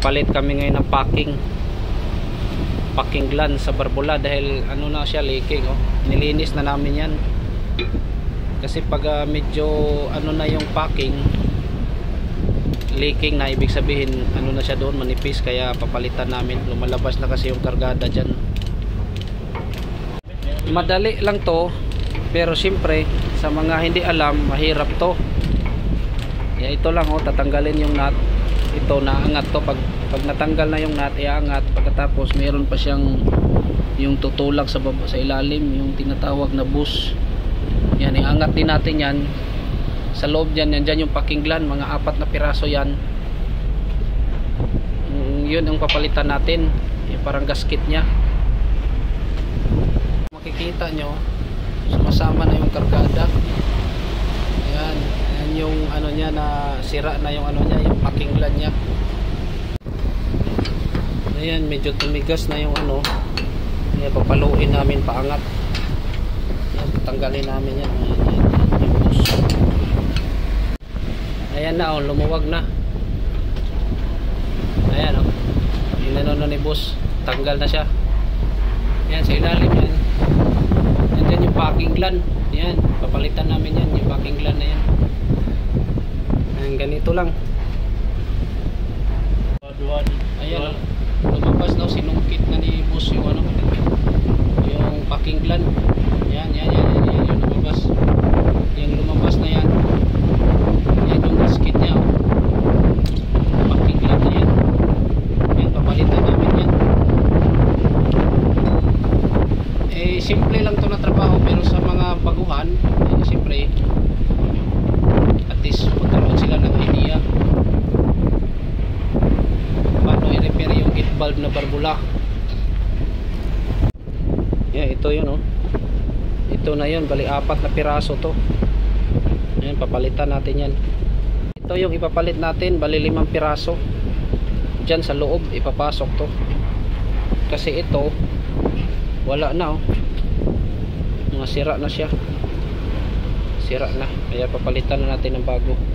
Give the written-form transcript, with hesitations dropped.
Nagpapalit kami ngayon ng packing gland sa barbula dahil ano na siya, leaking. Nilinis na namin yan kasi pag medyo ano na yung packing, leaking na, ibig sabihin ano na siya doon, manipis, kaya papalitan namin. Lumalabas na kasi yung kargada dyan. Madali lang to, pero siyempre sa mga hindi alam, mahirap to. Ito lang, tatanggalin yung nut. Ito, naangat to. Pag natanggal na yung nut, iangat. Pagkatapos mayroon pa siyang yung tutulak sa baba, sa ilalim, yung tinatawag na bush. Yan, iangat din natin yan. Sa loob dyan, yan yung packing gland, mga 4 na piraso yan. Yun ang papalitan natin, yung parang gasket nya. Makikita nyo, sumasama na yung kargada. Yan yung ano nya, na sira na yung ano nya, yung packing gland nya. Ayan, medyo tumigas na yung ano. Ayan, papaluin namin paangat. Ayan, tanggalin namin yan. Yung bush. Ayan na, lumuwag na. Ayan, inano ni boss, tanggal na siya. Ayan, sa ilalim yan. Yan yung packing gland. Ayan, papalitan namin yan, yung packing gland na yan. Ayan, ganito lang. Ayan, lumabas daw, sinungkit na ni boss yung ano, yung packing gland. Yan yung lumabas. Yung lumabas na yan. Yan yung gasket nya. Packing gland na yan. Yan, papalitan namin yan. Simple lang to na trabaho, pero sa mga baguhan, siyempre at least magkaroon sila ng idea paano i-repair yung heat valve na barbula. Ito yun, ito na yun, bali 4 na piraso to. Ayan, papalitan natin yan. Ito yung ipapalit natin, bali 5 piraso. Dyan sa loob ipapasok to, kasi ito wala na, mga sira na siya, sira na, kaya papalitan na natin ng bago.